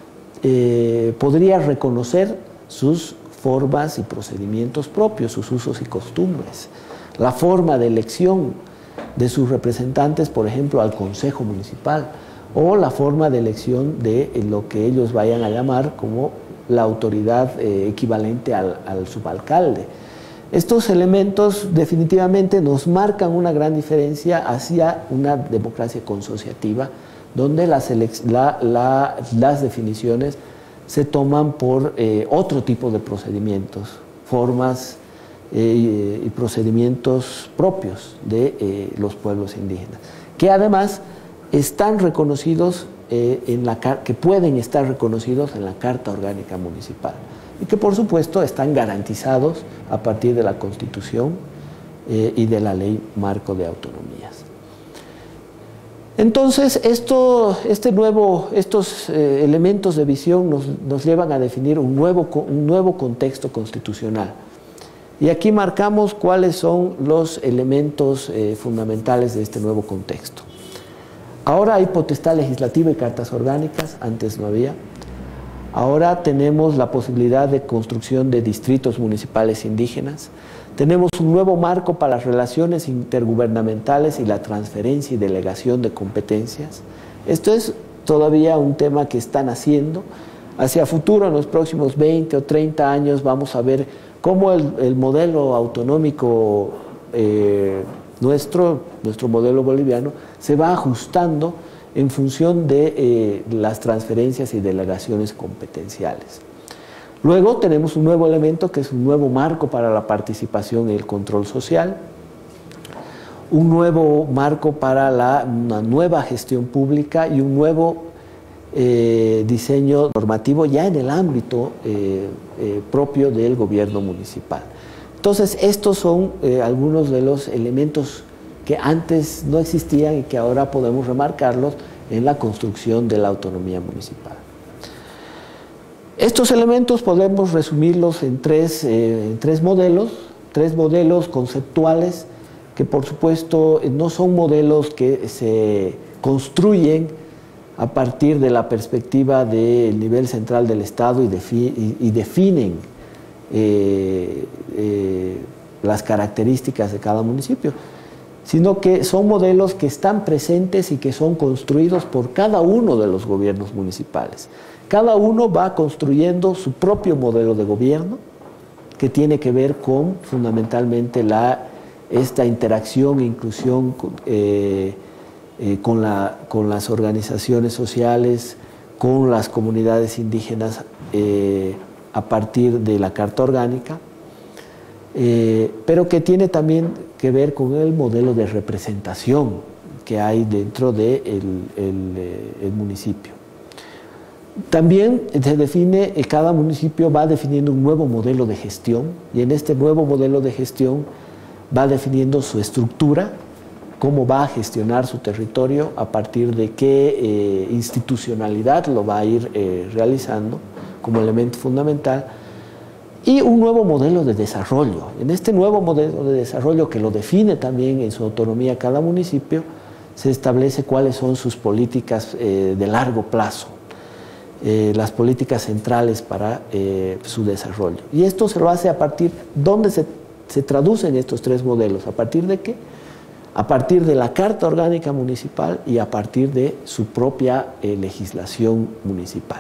podría reconocer sus formas y procedimientos propios, sus usos y costumbres, la forma de elección de sus representantes, por ejemplo, al Consejo Municipal, o la forma de elección de lo que ellos vayan a llamar como la autoridad equivalente al subalcalde. Estos elementos definitivamente nos marcan una gran diferencia hacia una democracia consociativa, donde las definiciones se toman por otro tipo de procedimientos, formas y procedimientos propios de los pueblos indígenas, que además están reconocidos que pueden estar reconocidos en la Carta Orgánica Municipal y que por supuesto están garantizados a partir de la Constitución y de la Ley Marco de Autonomías. Entonces, estos elementos de visión nos llevan a definir un nuevo contexto constitucional. Y aquí marcamos cuáles son los elementos fundamentales de este nuevo contexto. Ahora hay potestad legislativa y cartas orgánicas, antes no había. Ahora tenemos la posibilidad de construcción de distritos municipales indígenas. Tenemos un nuevo marco para las relaciones intergubernamentales y la transferencia y delegación de competencias. Esto es todavía un tema que están haciendo. Hacia futuro, en los próximos 20 o 30 años, vamos a ver cómo el modelo autonómico nuestro modelo boliviano, se va ajustando en función de las transferencias y delegaciones competenciales. Luego tenemos un nuevo elemento que es un nuevo marco para la participación y el control social, un nuevo marco para una nueva gestión pública y un nuevo diseño normativo ya en el ámbito propio del gobierno municipal. Entonces, estos son algunos de los elementos que antes no existían y que ahora podemos remarcarlos en la construcción de la autonomía municipal. Estos elementos podemos resumirlos en tres modelos conceptuales que por supuesto no son modelos que se construyen a partir de la perspectiva del nivel central del Estado y definen las características de cada municipio, sino que son modelos que están presentes y que son construidos por cada uno de los gobiernos municipales. Cada uno va construyendo su propio modelo de gobierno, que tiene que ver con fundamentalmente esta interacción e inclusión con las organizaciones sociales, con las comunidades indígenas a partir de la Carta Orgánica, pero que tiene también que ver con el modelo de representación que hay dentro del municipio. También se define, cada municipio va definiendo un nuevo modelo de gestión, y en este nuevo modelo de gestión va definiendo su estructura, cómo va a gestionar su territorio, a partir de qué institucionalidad lo va a ir realizando como elemento fundamental, y un nuevo modelo de desarrollo. En este nuevo modelo de desarrollo, que lo define también en su autonomía cada municipio, se establece cuáles son sus políticas de largo plazo, las políticas centrales para su desarrollo. Y esto se lo hace a partir, ¿dónde se traducen estos tres modelos? ¿A partir de qué? A partir de la Carta Orgánica Municipal y a partir de su propia legislación municipal.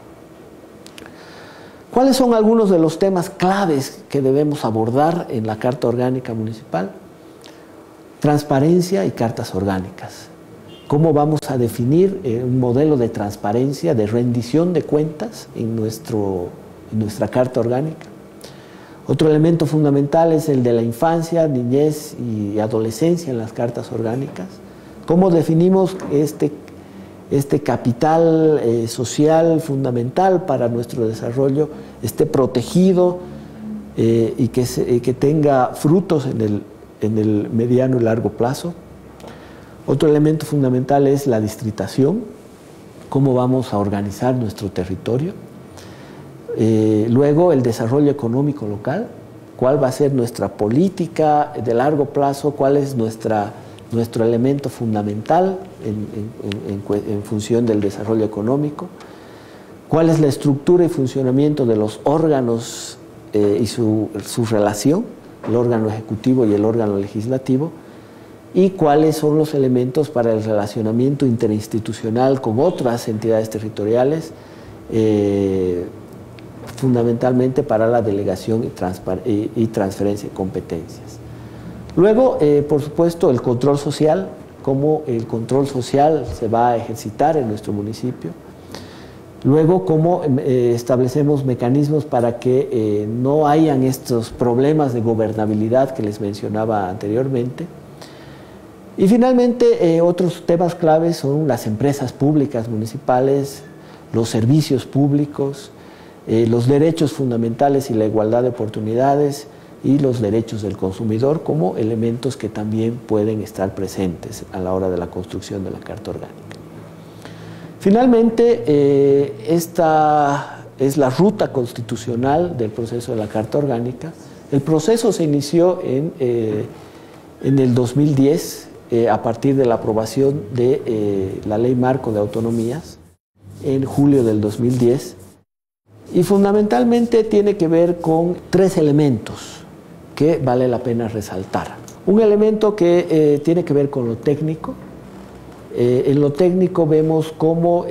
¿Cuáles son algunos de los temas claves que debemos abordar en la Carta Orgánica Municipal? Transparencia y cartas orgánicas. ¿Cómo vamos a definir un modelo de transparencia, de rendición de cuentas en nuestra Carta Orgánica? Otro elemento fundamental es el de la infancia, niñez y adolescencia en las cartas orgánicas. ¿Cómo definimos este capital social fundamental para nuestro desarrollo, esté protegido y que tenga frutos en el mediano y largo plazo? Otro elemento fundamental es la distritación, cómo vamos a organizar nuestro territorio. Luego, el desarrollo económico local, cuál va a ser nuestra política de largo plazo, cuál es nuestro elemento fundamental en función del desarrollo económico, cuál es la estructura y funcionamiento de los órganos y su relación, el órgano ejecutivo y el órgano legislativo, y cuáles son los elementos para el relacionamiento interinstitucional con otras entidades territoriales, fundamentalmente para la delegación y transferencia de competencias. Luego, por supuesto, el control social, cómo el control social se va a ejercitar en nuestro municipio. Luego, cómo establecemos mecanismos para que no hayan estos problemas de gobernabilidad que les mencionaba anteriormente. Y finalmente, otros temas claves son las empresas públicas municipales, los servicios públicos, los derechos fundamentales y la igualdad de oportunidades y los derechos del consumidor como elementos que también pueden estar presentes a la hora de la construcción de la Carta Orgánica. Finalmente, esta es la ruta constitucional del proceso de la Carta Orgánica. El proceso se inició en el 2010, a partir de la aprobación de la Ley Marco de Autonomías, en julio del 2010, y fundamentalmente tiene que ver con tres elementos que vale la pena resaltar. Un elemento que tiene que ver con lo técnico. En lo técnico vemos cómo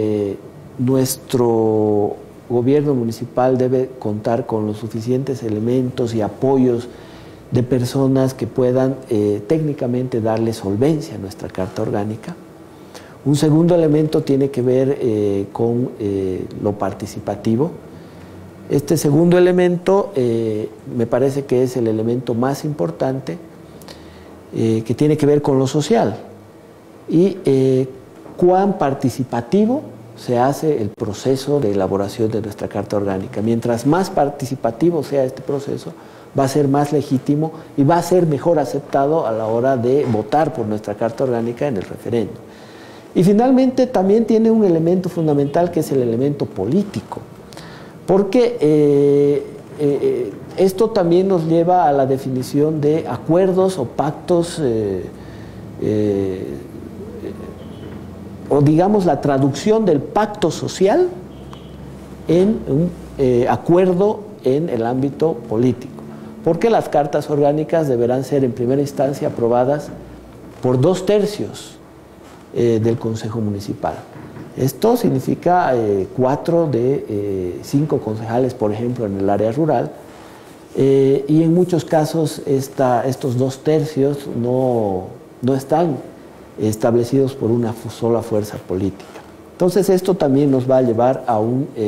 nuestro gobierno municipal debe contar con los suficientes elementos y apoyos de personas que puedan técnicamente darle solvencia a nuestra Carta Orgánica. Un segundo elemento tiene que ver con lo participativo. Este segundo elemento me parece que es el elemento más importante, que tiene que ver con lo social y cuán participativo se hace el proceso de elaboración de nuestra Carta Orgánica. Mientras más participativo sea este proceso, va a ser más legítimo y va a ser mejor aceptado a la hora de votar por nuestra Carta Orgánica en el referéndum. Y finalmente también tiene un elemento fundamental que es el elemento político, porque esto también nos lleva a la definición de acuerdos o pactos o digamos la traducción del pacto social en un acuerdo en el ámbito político, porque las cartas orgánicas deberán ser en primera instancia aprobadas por 2/3 del Consejo Municipal. Esto significa 4 de 5 concejales, por ejemplo, en el área rural, y en muchos casos estos 2/3 no están establecidos por una sola fuerza política. Entonces esto también nos va a llevar a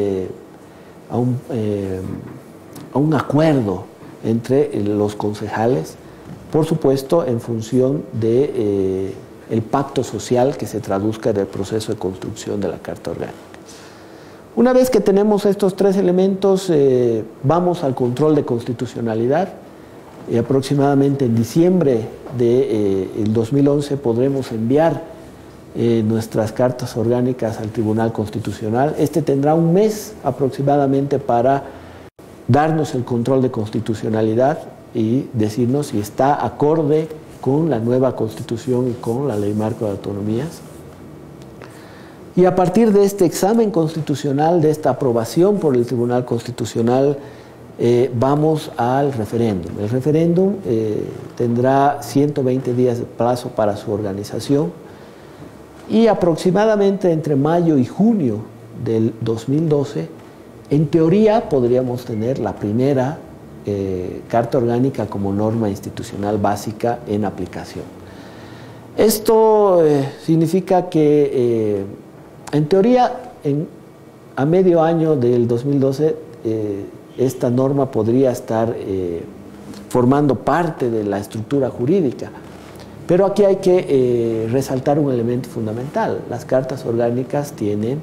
un acuerdo entre los concejales, por supuesto en función de el pacto social que se traduzca en el proceso de construcción de la Carta Orgánica. Una vez que tenemos estos 3 elementos, vamos al control de constitucionalidad. Aproximadamente en diciembre del 2011 podremos enviar nuestras cartas orgánicas al Tribunal Constitucional. Este tendrá un mes aproximadamente para darnos el control de constitucionalidad y decirnos si está acorde con la nueva Constitución y con la Ley Marco de Autonomías. Y a partir de este examen constitucional, de esta aprobación por el Tribunal Constitucional, vamos al referéndum. El referéndum tendrá 120 días de plazo para su organización y aproximadamente entre mayo y junio del 2012, en teoría podríamos tener la primera Carta Orgánica como norma institucional básica en aplicación. Esto significa que en teoría a medio año del 2012 esta norma podría estar formando parte de la estructura jurídica. Pero aquí hay que resaltar un elemento fundamental. Las cartas orgánicas tienen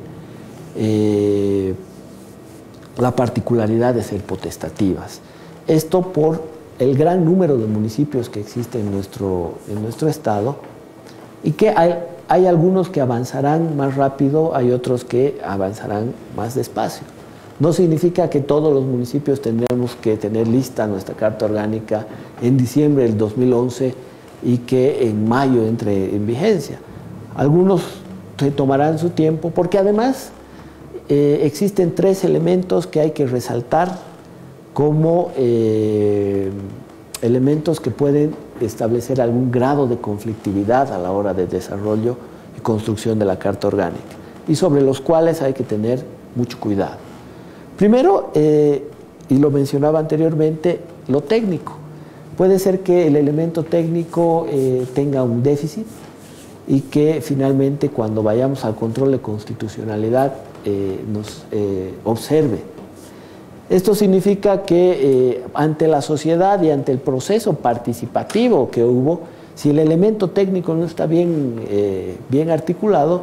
la particularidad de ser potestativas. Esto por el gran número de municipios que existen en nuestro estado, y que hay algunos que avanzarán más rápido, hay otros que avanzarán más despacio. No significa que todos los municipios tendremos que tener lista nuestra Carta Orgánica en diciembre del 2011 y que en mayo entre en vigencia. Algunos se tomarán su tiempo, porque además existen 3 elementos que hay que resaltar como elementos que pueden establecer algún grado de conflictividad a la hora de desarrollo y construcción de la Carta Orgánica, y sobre los cuales hay que tener mucho cuidado. Primero, y lo mencionaba anteriormente, lo técnico. Puede ser que el elemento técnico tenga un déficit y que finalmente cuando vayamos al control de constitucionalidad nos observe. Esto significa que ante la sociedad y ante el proceso participativo que hubo, si el elemento técnico no está bien articulado,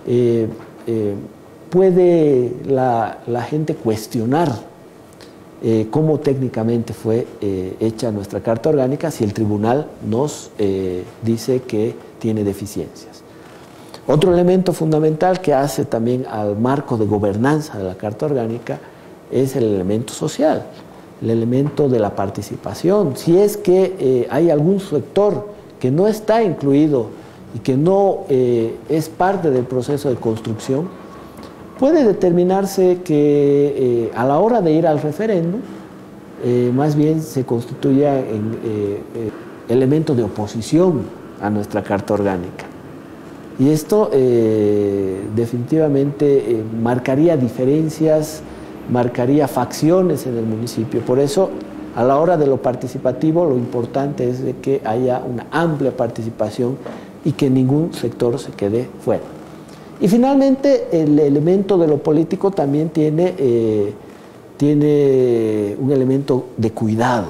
puede la gente cuestionar cómo técnicamente fue hecha nuestra Carta Orgánica si el tribunal nos dice que tiene deficiencias. Otro elemento fundamental que hace también al marco de gobernanza de la Carta Orgánica es el elemento social, el elemento de la participación. Si es que hay algún sector que no está incluido y que no es parte del proceso de construcción, puede determinarse que a la hora de ir al referéndum, más bien se constituya en elemento de oposición a nuestra Carta Orgánica. Y esto definitivamente marcaría diferencias, marcaría facciones en el municipio. Por eso, a la hora de lo participativo, lo importante es de que haya una amplia participación y que ningún sector se quede fuera. Y finalmente, el elemento de lo político también tiene un elemento de cuidado.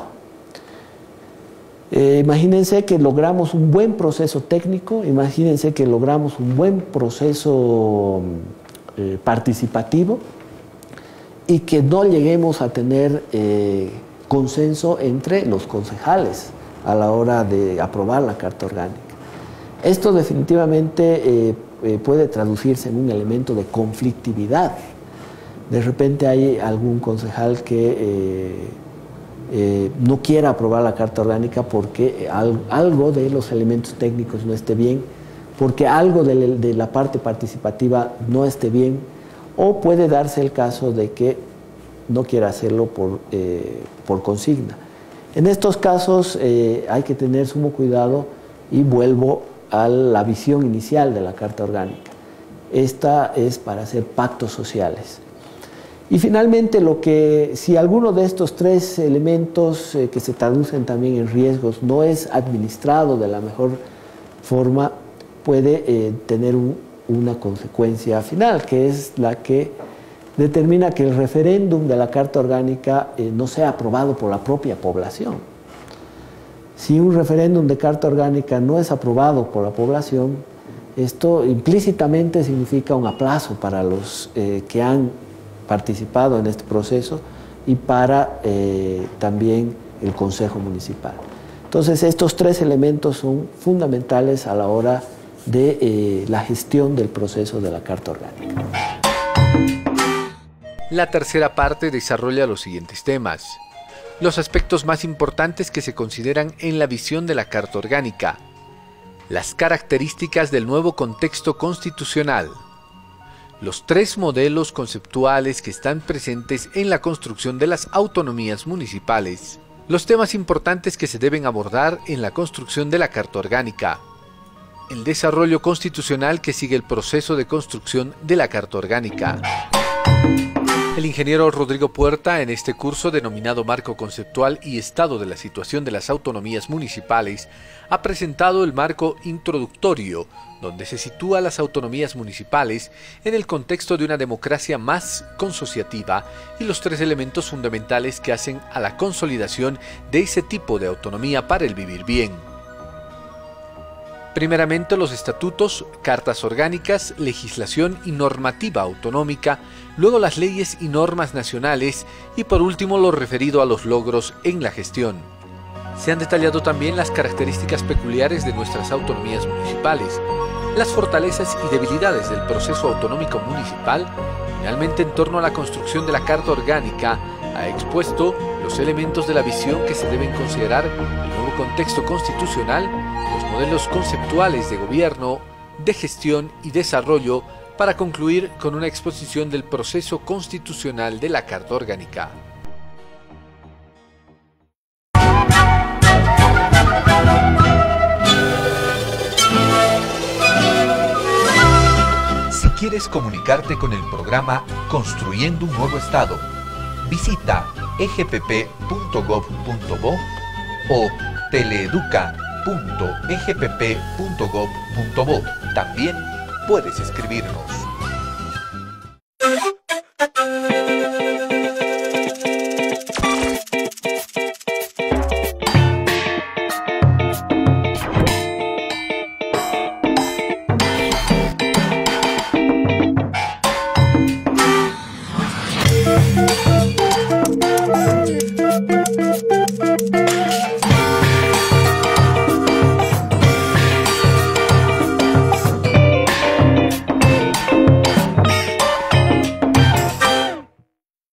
Imagínense que logramos un buen proceso técnico, imagínense que logramos un buen proceso participativo y que no lleguemos a tener consenso entre los concejales a la hora de aprobar la Carta Orgánica. Esto definitivamente puede traducirse en un elemento de conflictividad. De repente hay algún concejal que no quiera aprobar la Carta Orgánica porque algo de los elementos técnicos no esté bien, porque algo de la parte participativa no esté bien, o puede darse el caso de que no quiera hacerlo por consigna. En estos casos hay que tener sumo cuidado y vuelvo a la visión inicial de la Carta Orgánica. Esta es para hacer pactos sociales. Y finalmente, si alguno de estos tres elementos que se traducen también en riesgos no es administrado de la mejor forma, puede tener una consecuencia final, que es la que determina que el referéndum de la Carta Orgánica no sea aprobado por la propia población. Si un referéndum de Carta Orgánica no es aprobado por la población, esto implícitamente significa un aplazo para los que han participado en este proceso y para también el Consejo Municipal. Entonces, estos tres elementos son fundamentales a la hora de la gestión del proceso de la Carta Orgánica. La tercera parte desarrolla los siguientes temas: los aspectos más importantes que se consideran en la visión de la Carta Orgánica, las características del nuevo contexto constitucional, los tres modelos conceptuales que están presentes en la construcción de las autonomías municipales, los temas importantes que se deben abordar en la construcción de la Carta Orgánica, el desarrollo constitucional que sigue el proceso de construcción de la Carta Orgánica. El ingeniero Rodrigo Puerta, en este curso denominado Marco Conceptual y Estado de la Situación de las Autonomías Municipales, ha presentado el marco introductorio, donde se sitúa las autonomías municipales en el contexto de una democracia más consociativa y los tres elementos fundamentales que hacen a la consolidación de ese tipo de autonomía para el vivir bien. Primeramente, los estatutos, cartas orgánicas, legislación y normativa autonómica, luego las leyes y normas nacionales y por último lo referido a los logros en la gestión. Se han detallado también las características peculiares de nuestras autonomías municipales, las fortalezas y debilidades del proceso autonómico municipal. Finalmente, en torno a la construcción de la Carta Orgánica, ha expuesto los elementos de la visión que se deben considerar, el nuevo contexto constitucional, los modelos conceptuales de gobierno, de gestión y desarrollo, para concluir con una exposición del proceso constitucional de la Carta Orgánica. Si quieres comunicarte con el programa Construyendo un Nuevo Estado, visita egpp.gov.bo o teleeduca.egpp.gov.bo. También puedes escribirnos.